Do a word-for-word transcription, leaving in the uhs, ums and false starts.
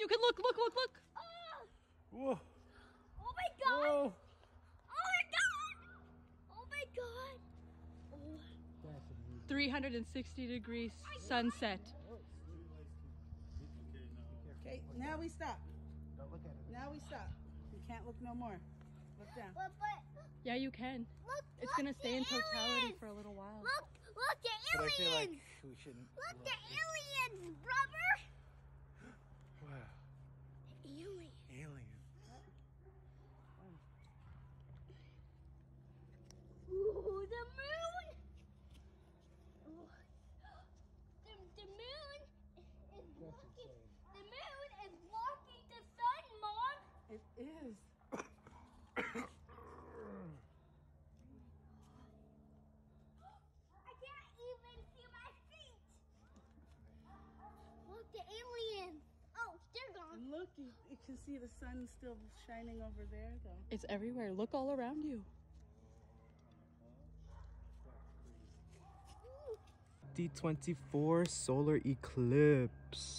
You can look, look, look, look. Oh, Whoa. oh my god. Whoa. Oh my god. Oh my god. Oh. three hundred sixty degrees sunset. Okay, now we stop. Don't look at it. Now we stop. You can't look no more. Look down. But, but, Yeah, you can. look, It's look, gonna stay the in totality aliens. for a little while. Look, look, the But I aliens. feel like we shouldn't. Look, the aliens, brother. Wow. Aliens. Alien. Ooh, the moon. Ooh. The, the moon is blocking. The moon is blocking the sun, Mom. It is. I can't even see my feet. Look, the aliens. Oh, they're gone. And look, you, you can see the sun still shining over there, though. It's everywhere. Look all around you. Ooh. D twenty-four solar eclipse.